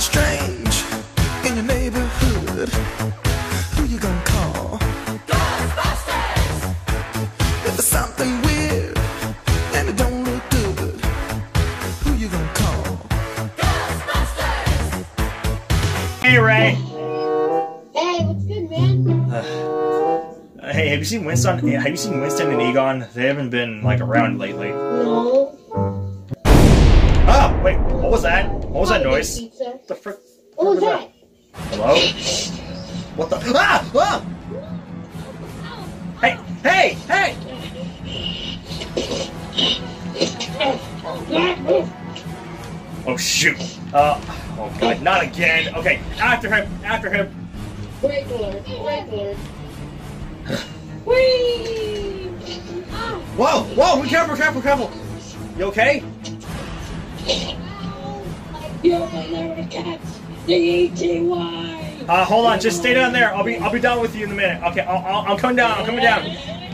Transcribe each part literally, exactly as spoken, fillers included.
strange in your neighborhood, who you gonna call? Ghostbusters! If there's something weird and it don't look good, who you gonna call? Ghostbusters! Hey, Ray. Hey, what's good, man? Uh, hey, have you seen Winston? Have you seen Winston and Egon? They haven't been like around lately. No. Oh, wait, what was that? What was that noise? Pizza. What the frick? What was that? Hello? What the? Ah! Ah! Hey! Hey! Hey! Oh shoot! Uh, oh god, not again! Okay, after him! After him! Break alert! Break alert! Whee! Whoa! Whoa! Be careful! Careful! Careful! You okay? You'll never catch the E T Y. Uh, hold on, just stay down there. I'll be, I'll be down with you in a minute. Okay, I'll, I'll, I'm coming down. I'm coming down.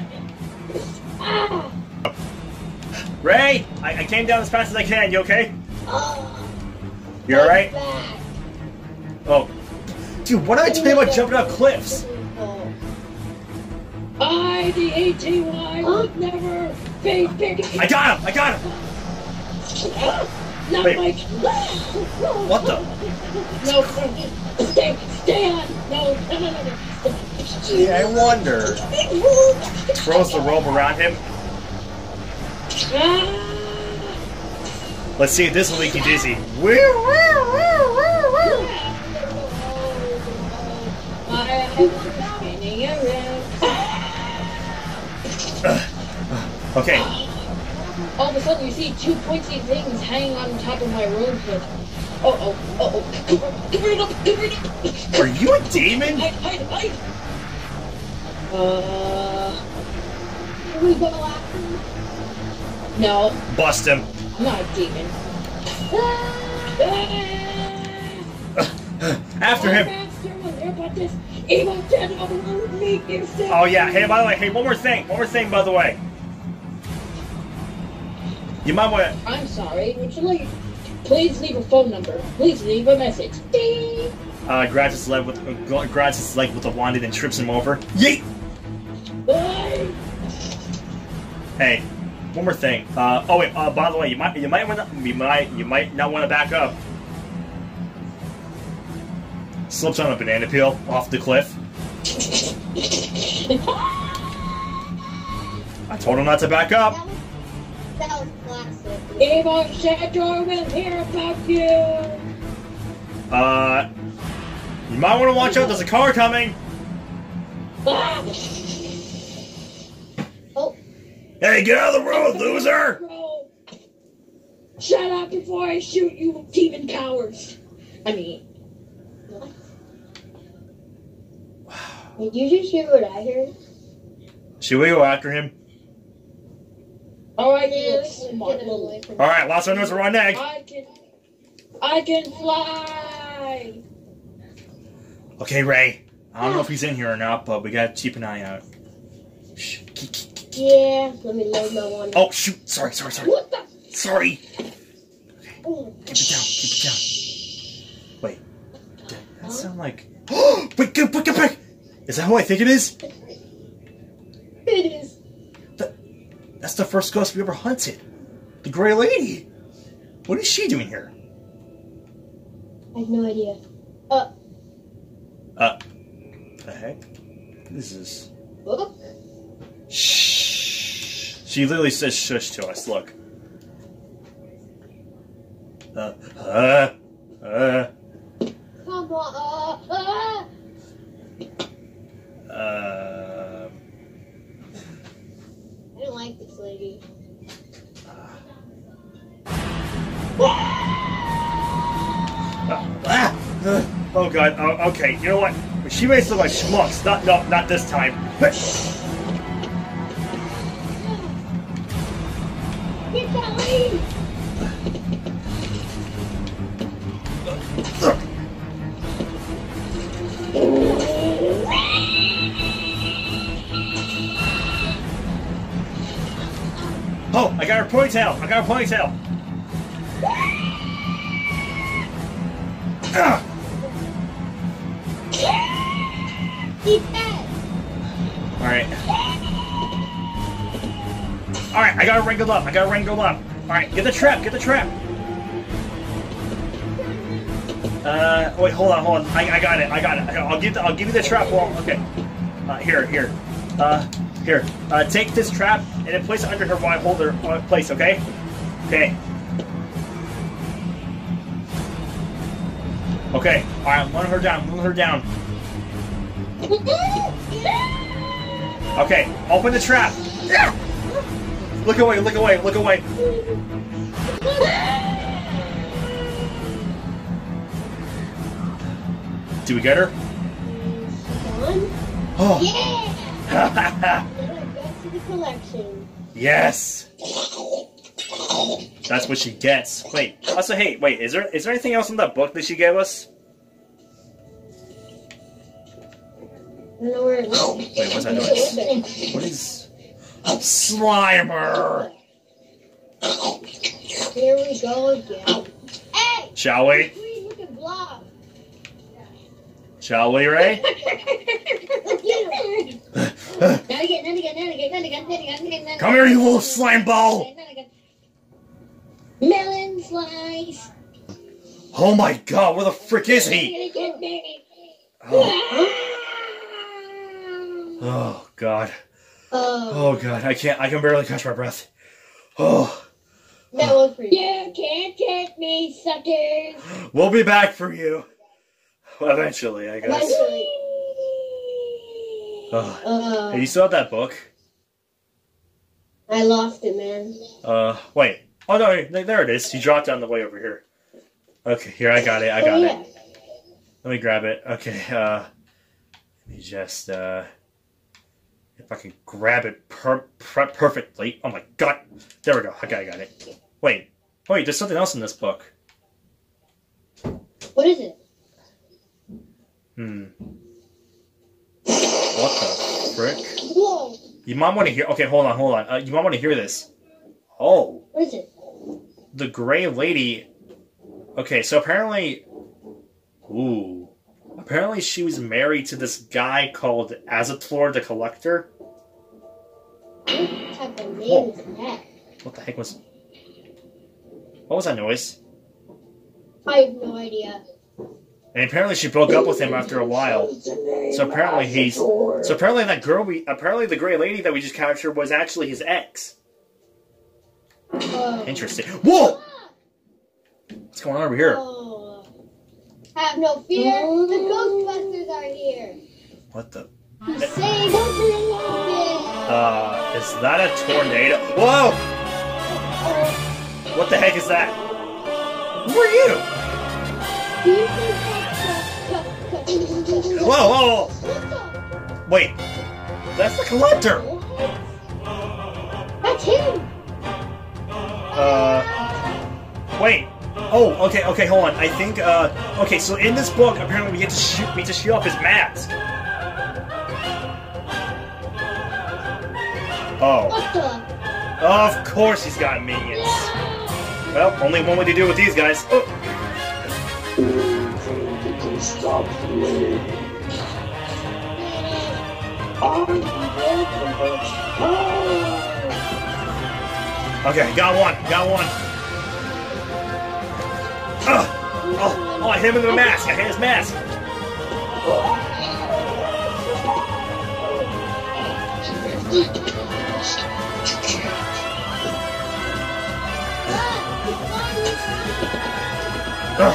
Ray, I, I came down as fast as I can. You okay? You all right? Oh, dude, what did I tell you about jumping off cliffs? I, the E T Y, will never be big. I got him! I got him! Not Wait. my. What the? No, stay, stay on. No, no, no, no, no. Yeah, I wonder. Throws the rope around him. Ah. Let's see if this will make you dizzy. Okay. All of a sudden, you see two pointy things hanging on top of my road hood. Oh, oh, oh, oh. Give it up, give it up. Are you a demon? Hide, hide, hide. Uh. Are we gonna laugh? No, Bust him. I'm not a demon. After him. Oh yeah. Hey, by the way, hey, one more thing. One more thing, by the way. You might want to. I'm sorry. Would you like? Please leave a phone number. Please leave a message. Ding. Uh, grabs his leg with uh, grabs his leg with the wand and trips him over. Yeet. Bye. Hey, one more thing. Uh, oh wait. Uh, by the way, you might you might want to you might you might not want to back up. Slips on a banana peel off the cliff. I told him not to back up. That was classic. Avon Shadow will hear about you. Uh, you might want to watch out. There's a car coming. Ah. Oh. Hey, get out of the road, loser! Shut up before I shoot you, demon cowards. I mean, what? Did you just hear what I heard? Should we go after him? Alright, you look smart little. Alright, last one knows we're on egg. I can, I can fly. Okay, Ray. I don't know if he's in here or not, but we gotta keep an eye out. Shh. Yeah, let me load my one. Oh, shoot. Sorry, sorry, sorry. What the? Sorry. Okay. Keep it down, keep it down. Wait. Did that sound like... Wait, get, get back! Is that who I think it is? It is. The, that's the first ghost we ever hunted. The Grey Lady. What is she doing here? I have no idea. Uh. Uh. The heck? This is... Book? Shh. She literally says shush to us, look. Uh, uh, uh. Come on, uh, uh. Uh. I don't like this lady. Uh, ah, uh, oh god, oh, okay, you know what? She makes us look like schmucks. Not, no, not this time. Get that lady! Oh, I got her ponytail! I got her ponytail! Ah. He's dead. Alright. Alright, I got it wrangled up. I got it wrangled up. Alright, get the trap. Get the trap. Uh, wait, hold on, hold on. I, I got it. I got it. I'll give the, I'll give you the trap wall. Okay. Uh, here, here. Uh, here. Uh, take this trap and then place it under her while I hold her uh, place, okay? Okay. Okay. Alright, let her down. Let her down. Okay, open the trap. Look away, look away, look away. Do we get her? One. Oh. Yeah! Back to the collection. Yes. That's what she gets. Wait. Also, hey, wait. Is there is there anything else in that book that she gave us? No, where it is. Wait, what's that noise? What is Slimer? Here we go again. Hey! Shall we? Green looking blob. Shall we, Ray? Look at him. Not again, not again, not again, not again, not again, not again. Come here, you little slime ball! Melon slice. Oh my god, where the frick is he? Oh, oh god. Oh, Oh god, I can't, I can barely catch my breath. Oh. that was for you. You can't catch me, suckers. We'll be back for you. Well, eventually, I guess. Eventually. Oh. Uh, Hey, you still have that book? I lost it, man. Uh, wait. Oh no, there it is. You dropped it on the way over here. Okay, here, I got it, I got oh, yeah. it. Let me grab it. Okay, uh, let me just, uh, if I can grab it per per perfectly. Oh my god. There we go. Okay, I got it. Wait. Wait, there's something else in this book. What is it? Hmm. What the frick? Whoa. You might want to hear... Okay, hold on, hold on. Uh, you might want to hear this. Oh. What is it? The Gray Lady... Okay, so apparently... Ooh. Apparently she was married to this guy called Azetlor the Collector. What type of name Whoa. is that? What the heck was... What was that noise? I have no idea. And apparently she broke up with him after a while. So apparently he's... So apparently that girl we... Apparently the Gray Lady that we just captured was actually his ex. Oh. Interesting. Whoa! What's going on over here? Oh. Have no fear. The Ghostbusters are here. What the... To save us. Uh, is that a tornado? Whoa! What the heck is that? Who are you? Do you think that's the... Whoa, whoa, whoa! Wait, that's the Collector! That's him! Uh, wait. Oh, okay, okay, hold on. I think, uh, okay, so in this book, apparently we get to shoot, we get to shoot off his mask. Oh. What the? Of course he's got minions. Well, only one way to deal with these guys. Oh. Stop me. Okay, got one, got one. Oh, oh, oh, I hit him with a mask. I hit his mask. Oh.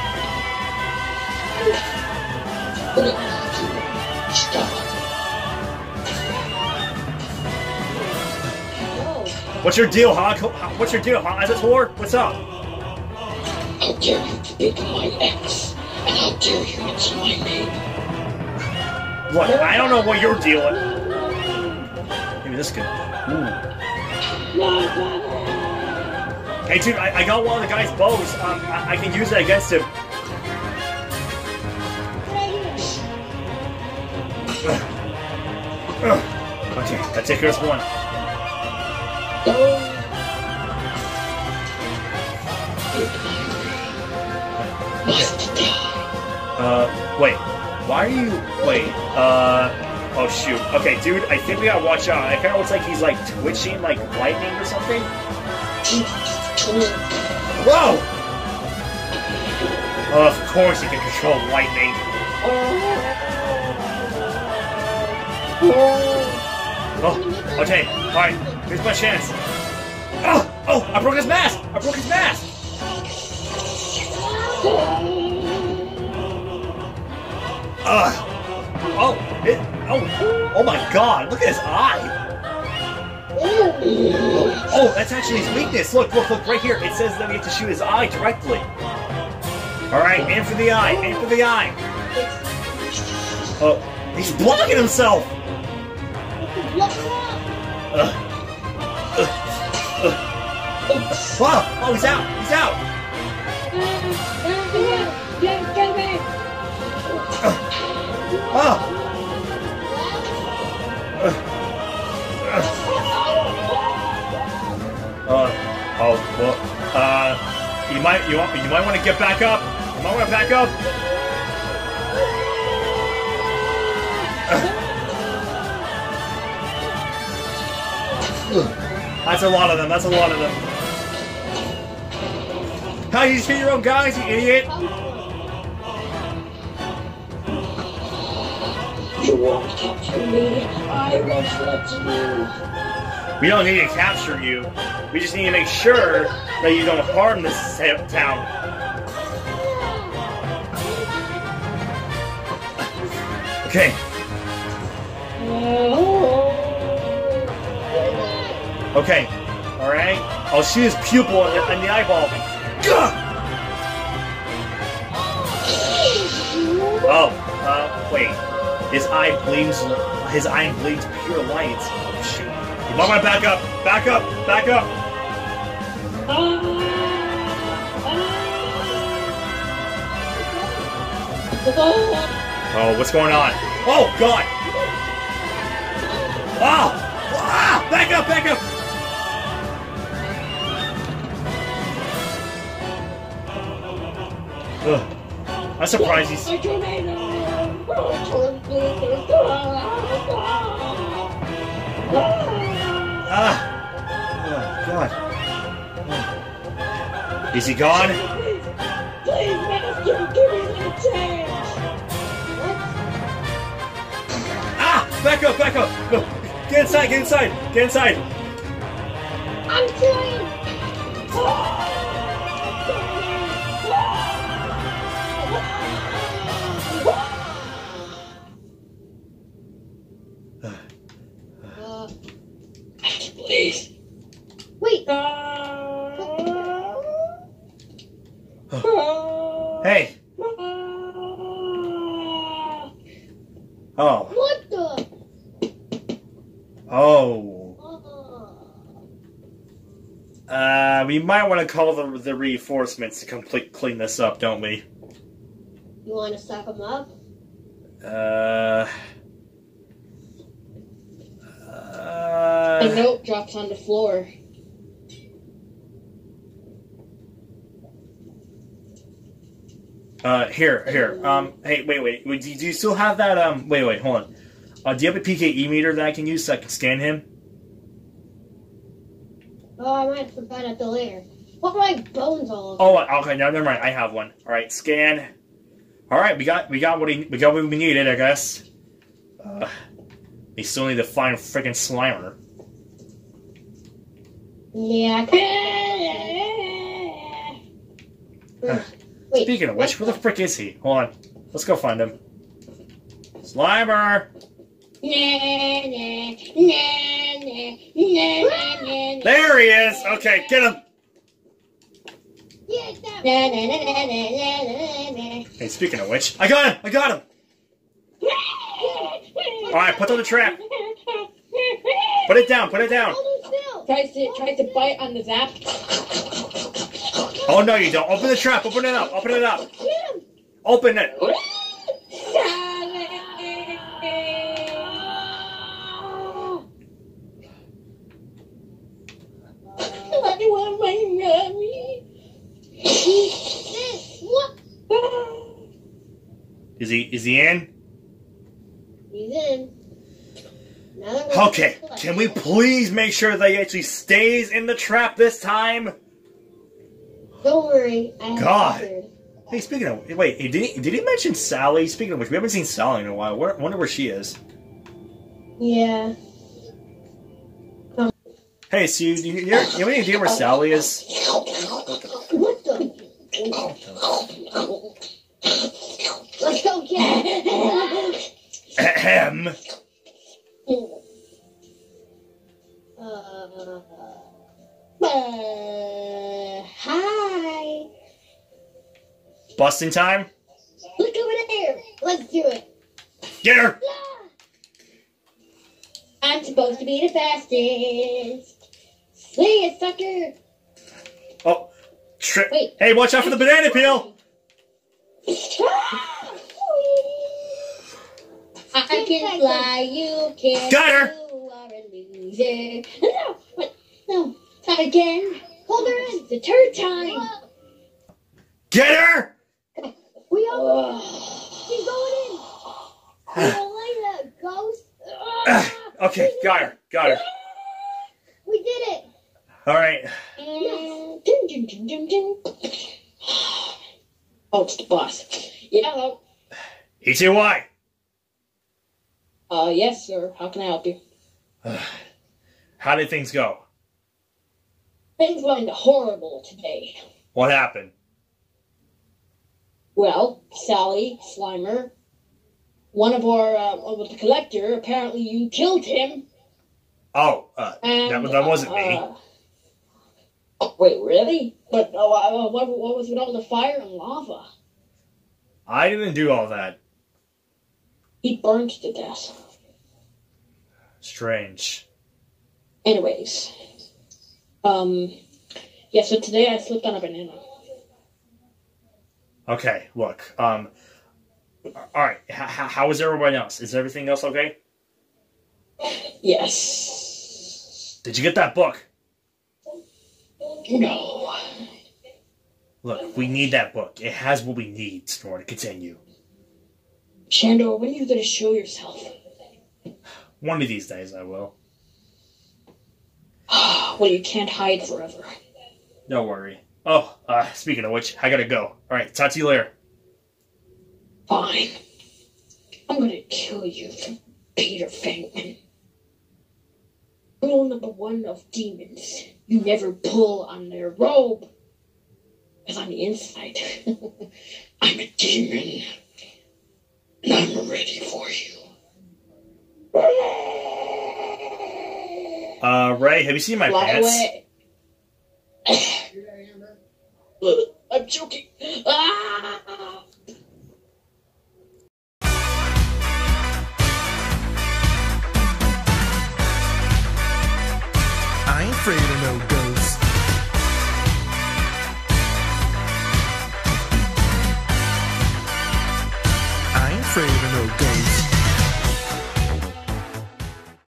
What's your deal, huh? What's your deal, huh? Azetlor? What's up? How dare you speak of my ex? And how dare you mention my name? Look, I don't know what you're dealing. Maybe this could. Ooh. Hey, dude, I, I got one of the guy's bows. Um, I, I can use it against him. Okay, I take care of one. Must die. Uh, wait. Why are you... Wait, uh... Oh, shoot. Okay, dude, I think we gotta watch out. It kinda looks like he's, like, twitching, like, lightning or something. Whoa! Oh, of course he can control lightning. Oh, okay, alright, here's my chance. Oh, oh, I broke his mask! I broke his mask! Ugh. Oh, it, oh, oh my god, look at his eye! Oh, that's actually his weakness. Look, look, look, right here. It says that we have to shoot his eye directly. Alright, aim for the eye, aim for the eye. Oh, he's blocking himself! Uh, uh, uh. Wow! Oh, he's out! He's out! Uh, oh! Uh, uh, oh, well, uh, you might, you want, you might want to get back up. You might want to back up. That's a lot of them. That's a lot of them. How you just hit your own guys, you idiot? You won't capture me. I won't let you. We don't need to capture you. We just need to make sure that you don't harm this town. Okay. Okay. Alright. I'll shoot his pupil in the, in the eyeball. Gah! Oh. Uh, wait. His eye bleeds. His eye bleeds pure light. Oh, shoot. You might want to back up. Back up. Back up. Oh, what's going on? Oh, God! Oh! Ah! Back up, back up! Ugh. I'm surprised he's... Ah! Oh, God. Oh. Is he gone? Please, Master, give me the chance. Ah! Back up, back up! Go. Get inside, get inside, get inside! I'm trying. Uh, Please. wait. Hey! Oh. What the? Oh. Uh, Uh, we might want to call the, the reinforcements to complete clean this up, don't we? you want to suck them up? Uh... A Uh... note drops on the floor. Uh, here, here. Um, hey, wait, wait. wait do, you, do you still have that, um... Wait, wait, hold on. Uh, do you have a P K E meter that I can use so I can scan him? Oh, I might have forgot it till later. What are my bones all over? Oh, okay, no, never mind. I have one. All right, scan. All right, we got, we got what he, we got what we needed, I guess. Uh, we still need to find freaking Slimer. Yeah. Uh, Wait, Speaking of which, where the frick is he? Hold on. Let's go find him. Slimer! There he is! Okay, get him! Hey, speaking of which, I got him! I got him! Alright, put on the trap. Put it down, put it down. Tries to tries to bite on the zap. Oh no, you don't. Open the trap, open it up, open it up. Open it. I want my mommy. What? Is he is he in? He's in. Now that we're Okay, can we please make sure that he actually stays in the trap this time? Don't worry. I have God. answered. Hey, speaking of... Wait, did he, did he mention Sally? Speaking of which, we haven't seen Sally in a while. Where, wonder where she is. Yeah. Hey, so you, you, you, you have any idea where Sally is? What the? Let's go get it. Ahem. Uh, uh, hi. Busting time? Look over there. Let's do it. Get her! I'm supposed to be the fastest. Swing it, sucker. Oh, tri- Wait. Hey, watch out for the banana peel! I can fly, you can't. Got her. You are a loser. No, what? No, not again. Hold her in. The third time. Get her! We all. She's going in. We don't like that ghost. Okay, got her, got her. We did it. Alright. Yes. Dun, dun, dun, dun, dun. Oh, it's the boss. Yeah, hello. E T Y. Uh, yes, sir. How can I help you? How did things go? Things went horrible today. What happened? Well, Sally, Slimer, one of our, uh, with the collector, apparently you killed him. Oh, uh, And, that, that wasn't me. uh, oh, wait, really? But uh, uh, what, what was with all the fire and lava? I didn't do all that. He burned to death. Strange. Anyways. Um, yeah, so today I slipped on a banana. Okay, look. Um, alright, h- how is everyone else? Is everything else okay? Yes. Did you get that book? No. Look, we need that book. It has what we need in order to continue. Shandor, when are you going to show yourself? One of these days I will. Well, you can't hide forever. Don't worry. Oh, uh, speaking of which, I gotta go. Alright, talk to you later. Fine. I'm gonna kill you, Peter Fangman. Rule number one of demons. You never pull on their robe. Because on the inside, I'm a demon. And I'm ready for you. Uh, Ray, have you seen my Fly pants? away. I'm choking. Ah! I ain't afraid of no ghosts. I ain't afraid of no ghosts.